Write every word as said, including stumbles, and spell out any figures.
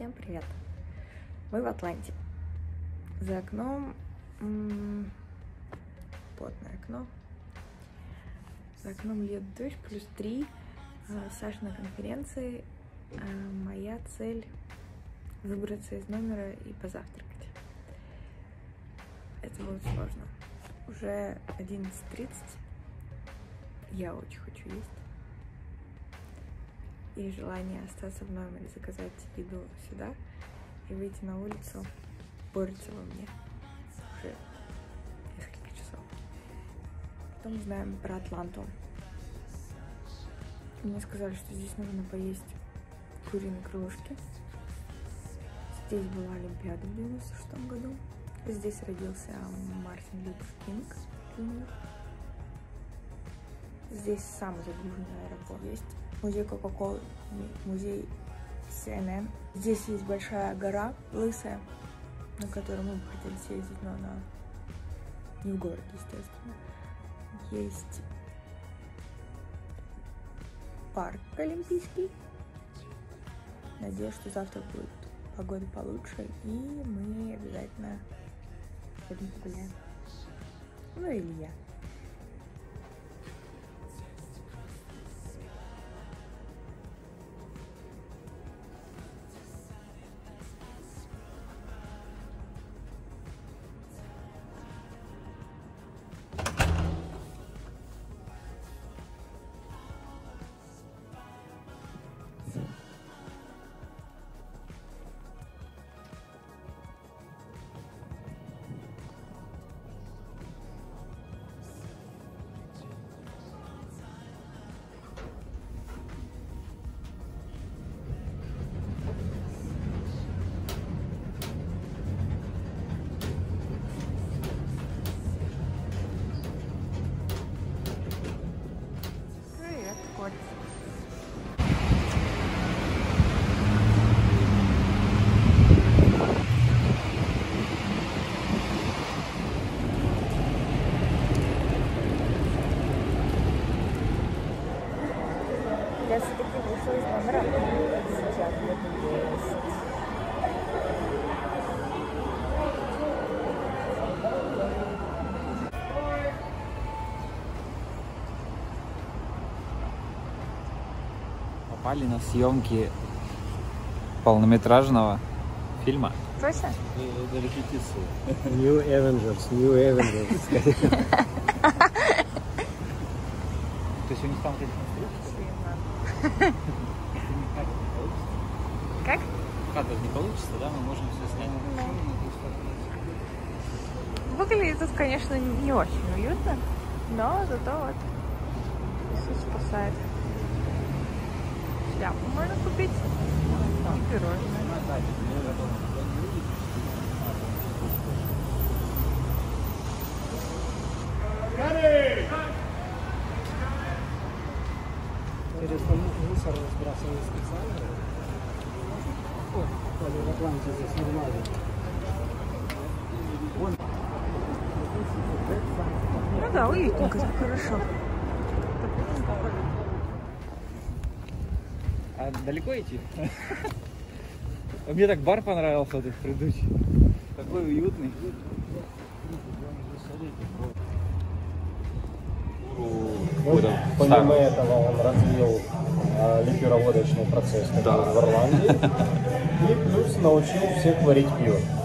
Всем привет! Мы в Атланте. За окном м- плотное окно. За окном льет дождь, плюс три. Саша на конференции. А моя цель — выбраться из номера и позавтракать. Это будет сложно. Уже одиннадцать тридцать. Я очень хочу есть. И желание остаться в номере, заказать еду сюда и выйти на улицу борется во мне уже несколько часов. Потом узнаем про Атланту. Мне сказали, что здесь нужно поесть куриные крылышки. Здесь была Олимпиада в девяносто шестом году. Здесь родился Мартин Лютер Кинг. Здесь самый загруженный аэропорт есть. Музей Кока-Колы, музей Си Эн Эн. Здесь есть большая гора, лысая, на которую мы бы хотели съездить, но она не в городе, естественно. Есть парк олимпийский. Надеюсь, что завтра будет погода получше, и мы обязательно пойдем погуляем. Ну или я. Я все-таки вышла из номера. Сейчас буду есть. Попали на съемки полнометражного фильма. Точно? До репетиции. New Avengers, New Avengers. То есть у них там какие-то Как? кадр не получится, да? Мы можем все снять. Выглядит тут, конечно, не очень уютно, но зато вот Иисус спасает. Шляпу можно купить и пирожное. Интересно, мусор разбрасывали специально? О, в Атланте здесь нормально. Ну да, уютненько, так хорошо. А далеко идти? Мне так бар понравился этот предыдущий. Такой уютный. Ну, помимо этого он развил э, ликероводочный процесс, который в Ирландии, и плюс научил всех варить пиво.